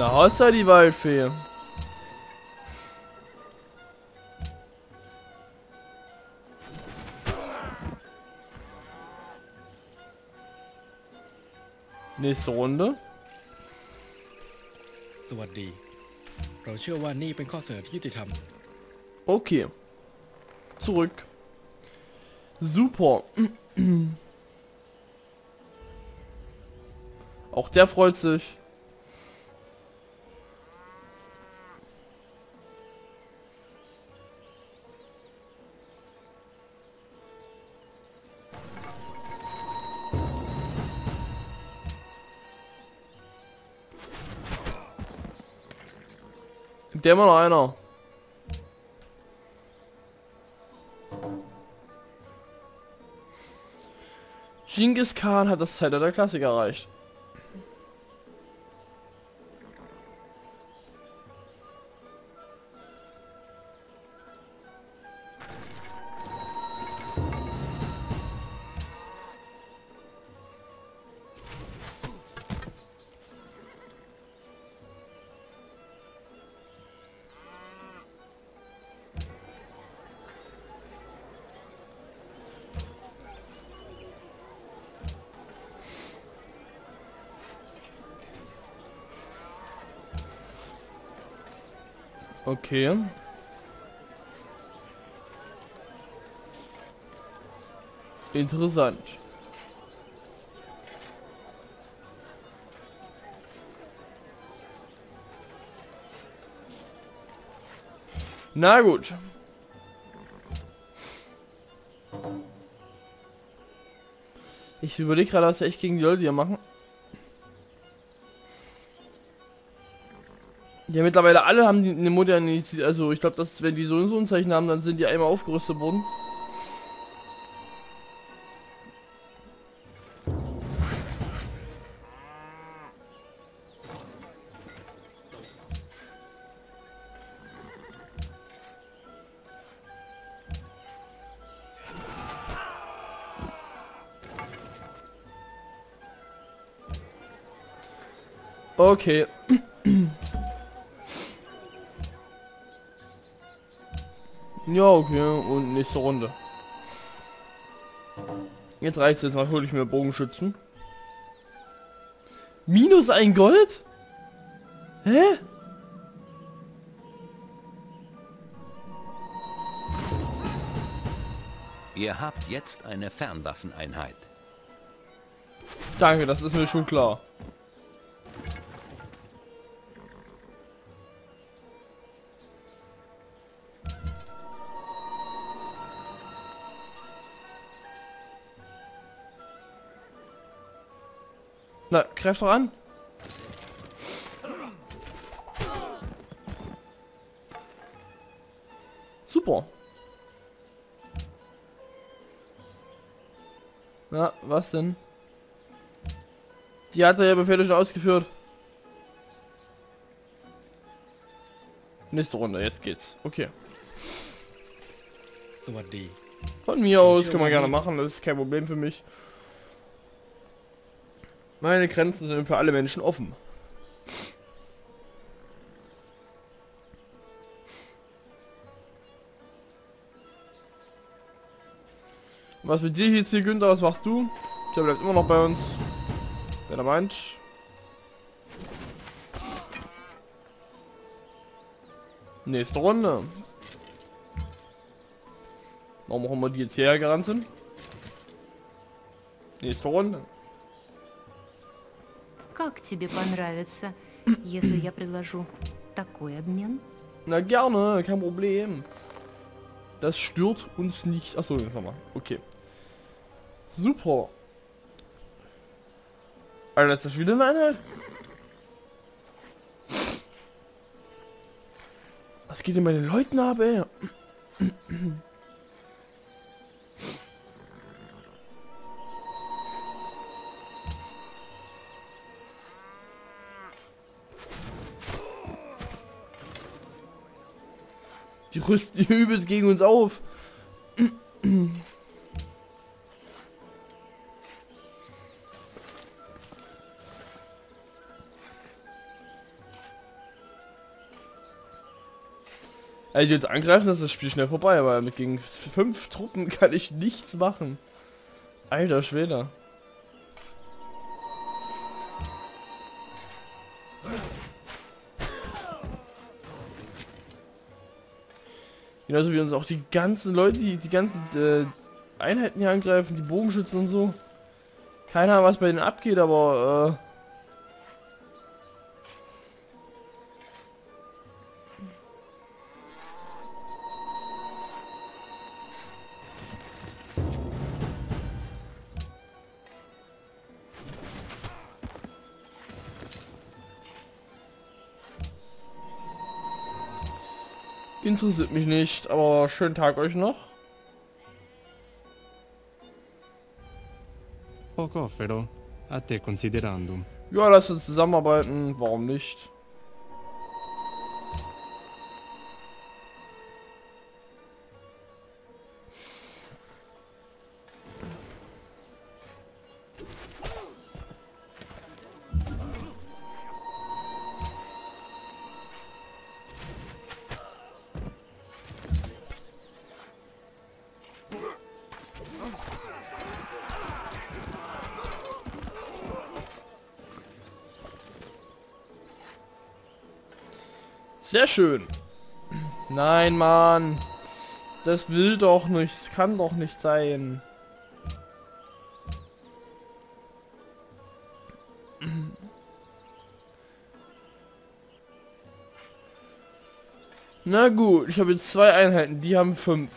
Na, Hossa, die Waldfee. Nächste Runde. สวัสดีเราเชื่อว่านี่เป็นข้อเสนอที่ยุติธรรม Okay. Zurück. Super. Auch der freut sich. Gibt ja immer noch einer. Genghis Khan hat das Zeitalter der Klassik erreicht. Okay. Interessant. Na gut. Ich überlege gerade, was wir echt gegen die Leute hier machen. Ja, mittlerweile alle haben die eine modernisiert. Also ich glaube, dass wenn die so ein Zeichen haben, dann sind die einmal aufgerüstet worden. Okay. Ja, okay. Und nächste Runde. Jetzt reicht's, jetzt mal hole ich mir Bogenschützen. Minus ein Gold? Hä? Ihr habt jetzt eine Fernwaffeneinheit. Danke, das ist mir schon klar. Na, greif doch an. Super. Na, was denn? Die hat er ja Befehle schon ausgeführt. Nächste Runde, jetzt geht's. Okay. สวัสดี Von mir aus können wir gerne machen, das ist kein Problem für mich. Meine Grenzen sind für alle Menschen offen. Was mit dir jetzt hier, Günther? Was machst du? Der bleibt immer noch bei uns. Wenn er meint. Nächste Runde. Warum auch immer die jetzt hierher gerannt sind. Nächste Runde. Как тебе понравится, если я предложу такой обмен? Na gerne, kein Problem. Das stört uns nicht. Achso, jetzt nochmal. Okay. Super. Alter, ist das wieder eine Einheit? Was geht denn bei den Leuten ab, ey? Die rüsten hier übelst gegen uns auf. Also jetzt angreifen, ist das Spiel schnell vorbei, aber gegen 5 Truppen kann ich nichts machen. Alter Schwede. Genauso wie uns auch die ganzen Leute, die ganzen Einheiten hier angreifen, die Bogenschützen und so. Keine Ahnung, was bei denen abgeht, aber interessiert mich nicht, aber schönen Tag euch noch. Poco offero, a te considerandum. Ja, lass uns zusammenarbeiten, warum nicht? Sehr schön. Nein, Mann. Das will doch nicht. Das kann doch nicht sein. Na gut, ich habe jetzt 2 Einheiten. Die haben 5.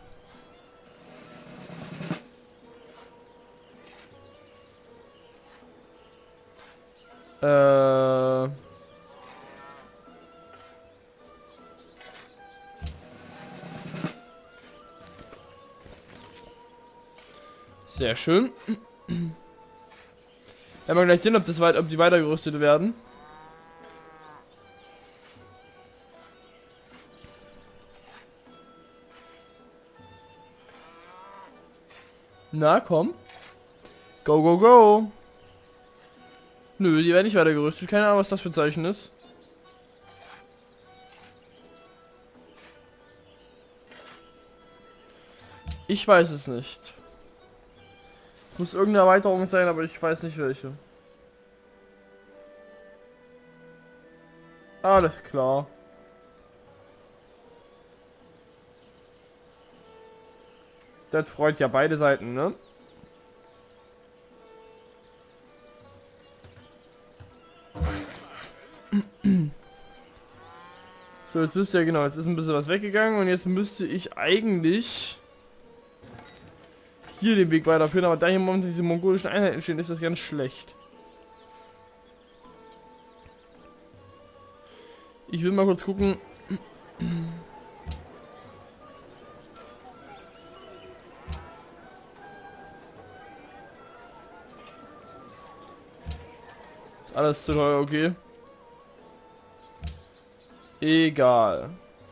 Sehr schön. Werden wir gleich sehen, ob die weitergerüstet werden. Na komm. Go, go, go. Nö, die werden nicht weitergerüstet. Keine Ahnung, was das für ein Zeichen ist. Ich weiß es nicht. Muss irgendeine Erweiterung sein, aber ich weiß nicht welche. Alles klar. Das freut ja beide Seiten, ne? So, jetzt wisst ihr ja genau, jetzt ist ein bisschen was weggegangen und jetzt müsste ich eigentlich hier den Weg weiterführen, aber da hier momentan diese mongolischen Einheiten stehen, ist das ganz schlecht. Ich will mal kurz gucken. Ist alles zu teuer, okay. Egal.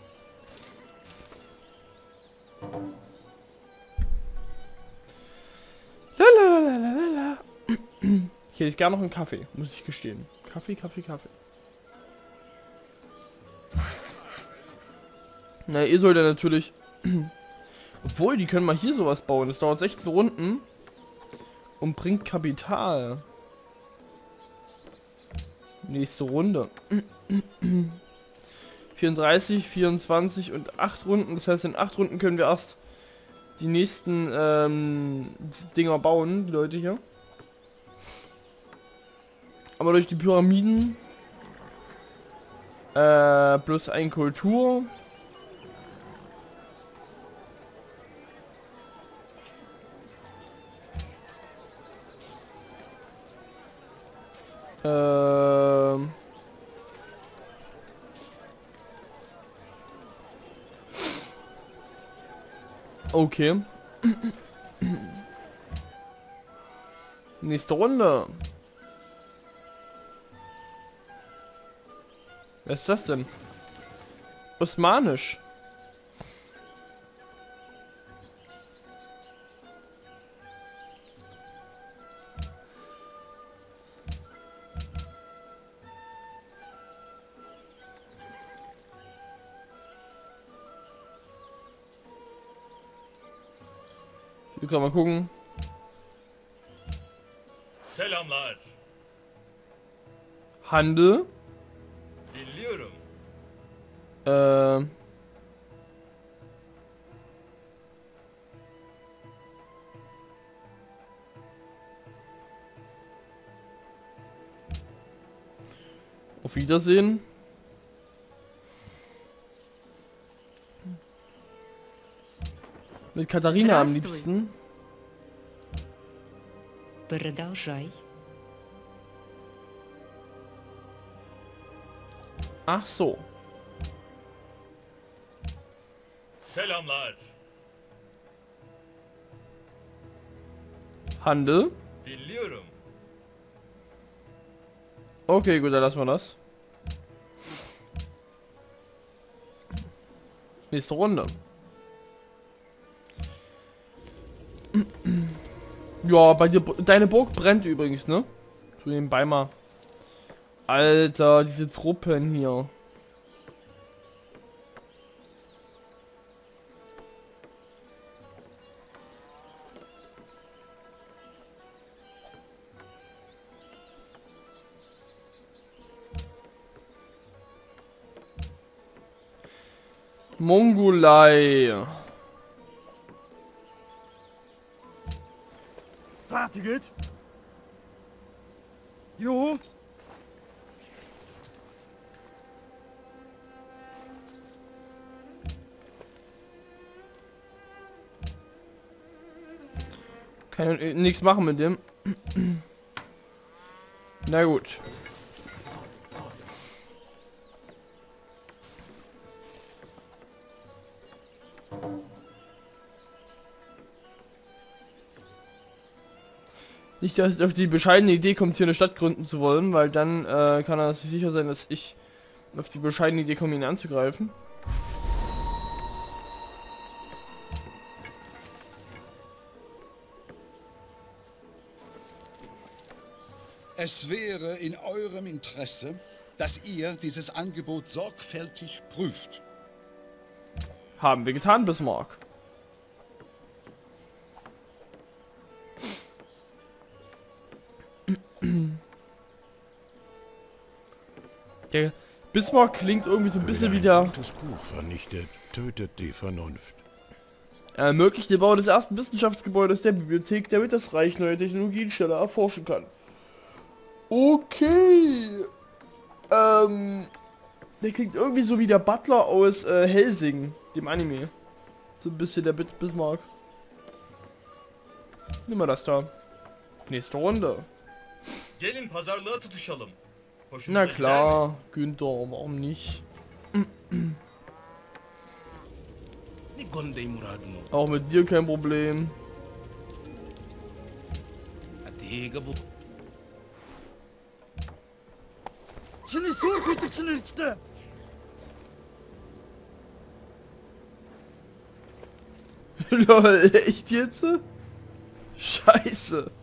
Lalalala. Ich hätte gerne noch einen Kaffee, muss ich gestehen. Kaffee, Kaffee, Kaffee. Na, ihr sollt ja natürlich... Obwohl, die können mal hier sowas bauen. Das dauert 16 Runden. Und bringt Kapital. Nächste Runde. 34, 24 und 8 Runden. Das heißt, in 8 Runden können wir erst die nächsten Dinger bauen, die Leute hier. Aber durch die Pyramiden plus ein Kultur. Okay. Nächste Runde. Was ist das denn? Osmanisch. Hier kann man gucken. Selamlar. Handel. Dinliyorum. Ähm. Auf Wiedersehen. Mit Katharina am Здравствуй. liebsten. Продолжай. Ach so. Selamlar. Handel. Dinliyorum. Okay, gut, dann lassen wir das. Nächste Runde. Ja, bei dir, deine Burg brennt übrigens, ne? Zu nebenbei mal. Alter, diese Truppen hier. Mongolei. Fertiget? Jo. Kann ja nichts machen mit dem. Na gut. Nicht, dass es auf die bescheidene Idee kommt, hier eine Stadt gründen zu wollen, weil dann kann er sich sicher sein, dass ich auf die bescheidene Idee komme, ihn anzugreifen. Es wäre in eurem Interesse, dass ihr dieses Angebot sorgfältig prüft. Haben wir getan, Bismarck. Der Bismarck klingt irgendwie so ein bisschen wie der Das Buch vernichtet, tötet die Vernunft. ermöglicht den Bau des ersten Wissenschaftsgebäudes der Bibliothek, damit das Reich neue Technologien schneller erforschen kann. Okay. Der klingt irgendwie so wie der Butler aus Helsing, dem Anime. So ein bisschen der Bismarck. Nimm mal das da. Nächste Runde. Gelin pazarlığa tutuşalım. Na Hoşunuza gider mi? klar, Günther, warum nicht? Auch mit dir kein Problem. Чиний сүр гэдэг чинь ирчтэй. Lol, echt jetzt? Scheiße.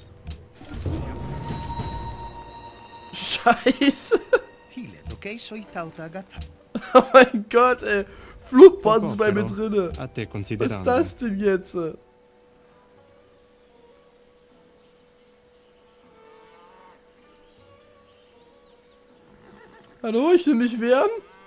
Scheiße. Oh mein Gott, ey. Flugbuttons bei mir drinne. A te Was ist considerando. das denn jetzt? Hallo, ich will mich wehren?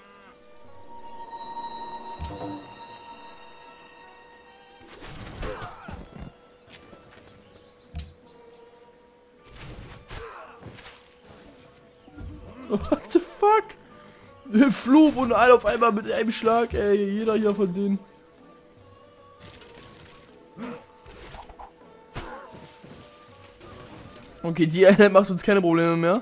What the fuck? Flug und alle auf einmal mit einem Schlag, ey. Jeder hier von denen. Okay, die Einheit macht uns keine Probleme mehr.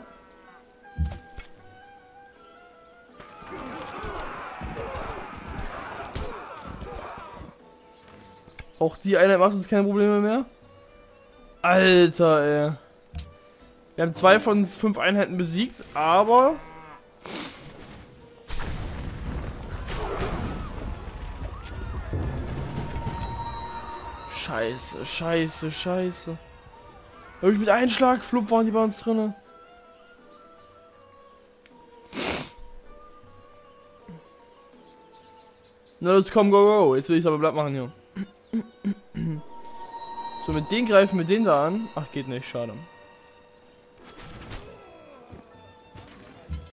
Auch die Einheit macht uns keine Probleme mehr. Alter, ey. Wir haben 2 von 5 Einheiten besiegt, aber... Scheiße, scheiße, scheiße. Hab ich mit einem Schlag, Flup waren die bei uns drinne. Na los, komm, go, go. Jetzt will ich aber blatt machen hier. So, mit denen greifen wir den da an. Ach, geht nicht, schade.